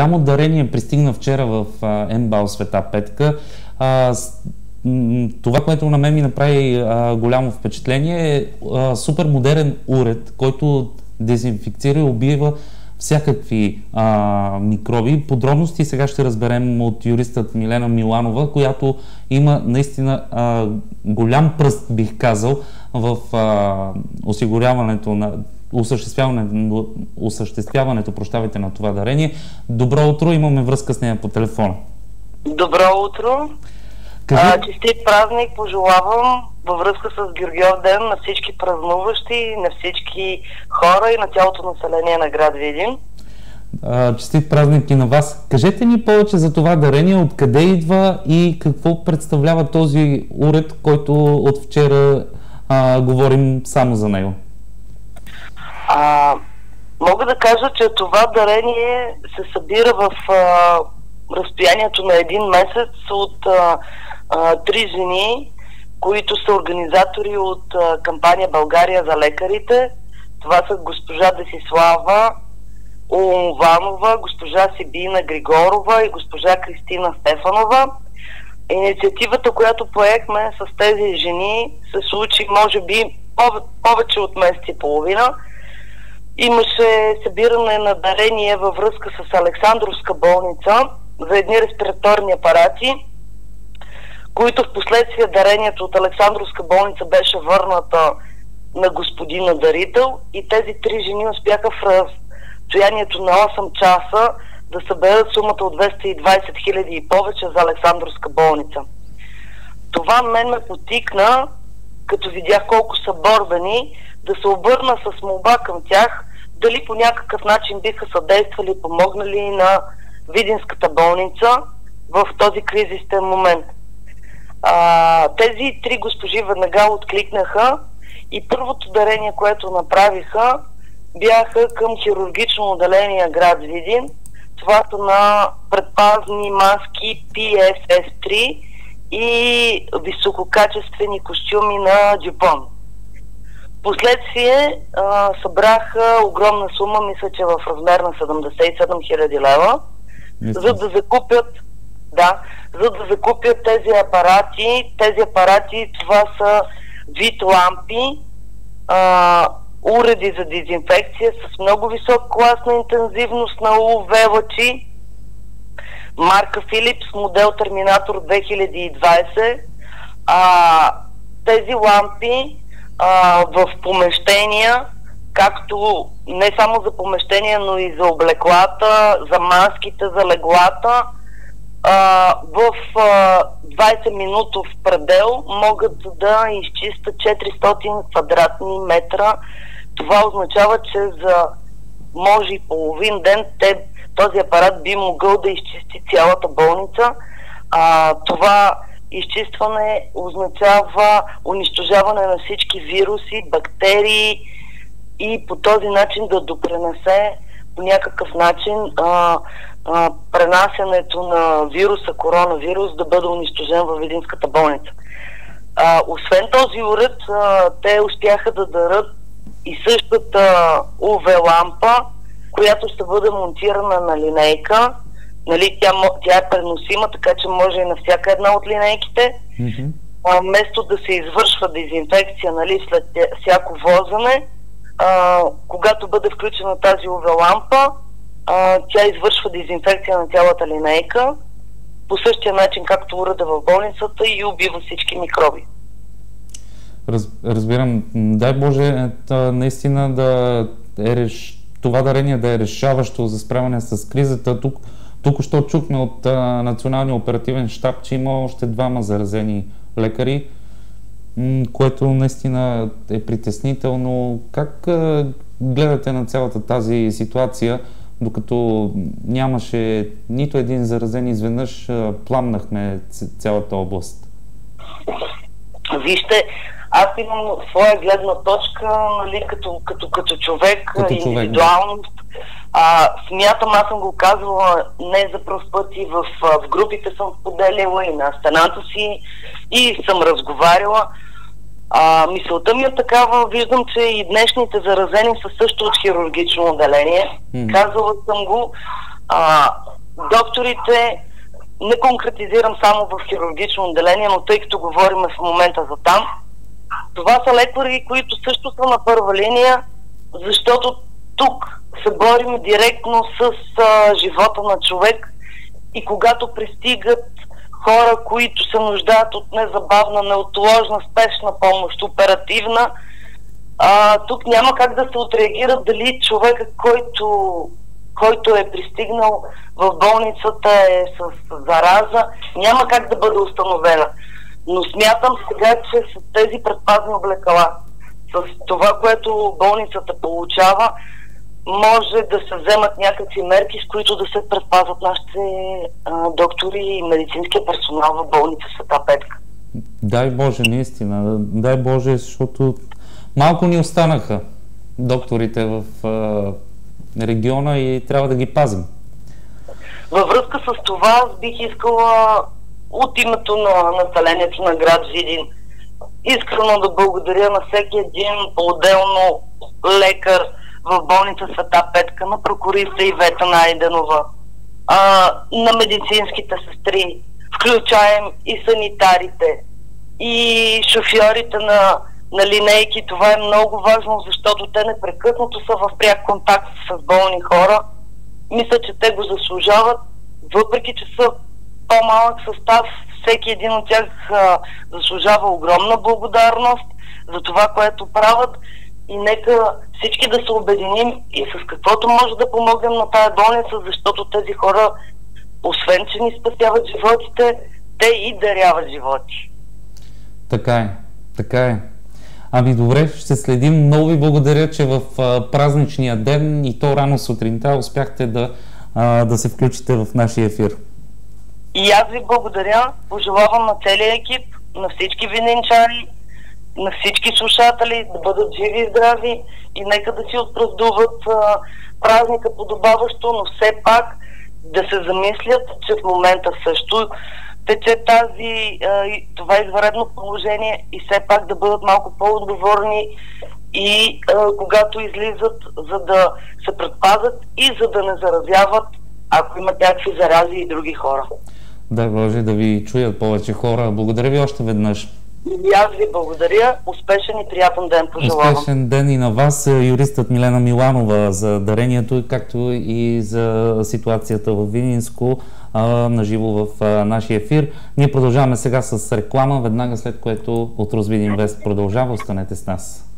Голямо дарение пристигна вчера в МБАЛ Света Петка. Това, което на мен ми направи голямо впечатление е супер модерен уред, който дезинфекцира и убива всякакви микроби. Подробности сега ще разберем от юристът Милена Миланова, която има наистина голям пръст, бих казал, в осигуряването на осъществяването, на това дарение. Добро утро, имаме връзка с нея по телефона. Добро утро. Честит празник пожелавам във връзка с Георгиев ден на всички празнуващи, на всички хора и на цялото население на град Видин. Честит празник и на вас. Кажете ни повече за това дарение, откъде идва и какво представлява този уред, който от вчера говорим само за него. Мога да кажа, че това дарение се събира в разстоянието на един месец от три жени, които са организатори от кампания България за лекарите. Това са госпожа Десислава Олонванова, госпожа Сибина Григорова и госпожа Кристина Стефанова. Инициативата, която поехме с тези жени, се случи може би повече от месец и половина. Имаше събиране на дарение във връзка с Александровска болница за едни респираторни апарати, които в последствие дарението от Александровска болница беше върната на господина дарител и тези три жени успяха в разстоянието на 8 часа да съберат сумата от 220 хиляди и повече за Александровска болница. Това мен ме потикна, като видях колко са борбени, да се обърна с молба към тях, дали по някакъв начин биха съдействали, помогнали на Видинската болница в този кризисен момент. Тези три госпожи веднага откликнаха и първото дарение, което направиха, бяха към хирургично отделение град Видин. Това са на предпазни маски PFF3 и висококачествени костюми на Дюпон. Последствие събраха огромна сума, мисля, че в размер на 77 хиляди лева, за да закупят тези апарати. Тези апарати, това са вид лампи, уреди за дезинфекция с много висок клас на интензивност на UV лъчи, марка Philips, модел Терминатор 2020. Тези лампи в помещения, както не само за помещения, но и за облеклата, за маските, за леглата, в 20 минутов предел могат да изчистят 400 квадратни метра. Това означава, че за може и половин ден този апарат би могъл да изчисти цялата болница. Това изчистване означава унищожаване на всички вируси, бактерии и по този начин да допренесе по някакъв начин пренасянето на вируса, коронавирус, да бъде унищожен във Видинската болница. Освен този уред, те успяха да дарат и същата UV лампа, която ще бъде монтирана на линейка. Нали, тя е преносима, така че може и на всяка една от линейките. Вместо да се извършва дезинфекция, нали, след всяко возене, когато бъде включена тази UV лампа, тя извършва дезинфекция на цялата линейка по същия начин, както уреда в болницата, и убива всички микроби. Разбирам. Дай Боже, наистина това дарение да е решаващо за справяне с кризата. Тук-що чухме от Националния оперативен щаб, че има още 2 заразени лекари, което наистина е притеснително. Как гледате на цялата тази ситуация, докато нямаше нито един заразен, изведнъж пламнахме цялата област? Вижте, аз имам своя гледна точка, нали, като човек, индивидуалност. Смятам, аз съм го казвала не за пръв път и в групите съм споделила и на стената си и съм разговаряла. Мисълта ми е такава, виждам, че и днешните заразени са също от хирургично отделение. Казала съм го, Докторите, не конкретизирам само в хирургично отделение, но тъй като говорим в момента за там, това са лекари, които също са на първа линия, защото тук се борим директно с живота на човек и когато пристигат хора, които се нуждаят от незабавна, неотложна, спешна помощ, оперативна, тук няма как да се отреагира дали човека, който е пристигнал в болницата е с зараза, няма как да бъде установена. Но смятам сега, че с тези предпазни облекала, с това, което болницата получава, може да се вземат някакви мерки, с които да се предпазват нашите доктори и медицинския персонал в болница Света Петка. Дай Боже, наистина. Дай Боже, защото малко ни останаха докторите в региона и трябва да ги пазим. Във връзка с това, аз бих искала от името на населението на град Видин искрено да благодаря на всеки един по-отделно лекар в болница Света Петка, на прокуриста Ивета Найденова, на медицинските сестри, включаем и санитарите, и шофьорите на линейки. Това е много важно, защото те непрекъснато са в пряк контакт с болни хора. Мисля, че те го заслужават, въпреки че са по-малък състав. Всеки един от тях заслужава огромна благодарност за това, което правят. И нека всички да се обединим и с каквото може да помогнем на тая болница, защото тези хора, освен че ни спасяват животите, те и даряват животи. Така е, така е. Ами добре, ще следим. Много ви благодаря, че в празничния ден и то рано сутринта успяхте да се включите в нашия ефир. И аз ви благодаря. Пожелавам на целия екип, на всички винничани, на всички слушатели да бъдат живи и здрави и нека да си отпразнуват празника подобаващо, но все пак да се замислят, че в момента също тече това извънредно положение и все пак да бъдат малко по-отговорни и когато излизат, за да се предпазят и за да не заразяват, ако имат някакви зарази и други хора. Дай Боже да ви чуят повече хора. Благодаря ви още веднъж. И аз ви благодаря. Успешен и приятен ден пожелавам. Успешен ден и на вас, юристът Милена Миланова, за дарението, както и за ситуацията в Видинско, наживо в нашия ефир. Ние продължаваме сега с реклама, веднага след което от Розвидинвест продължава. Останете с нас.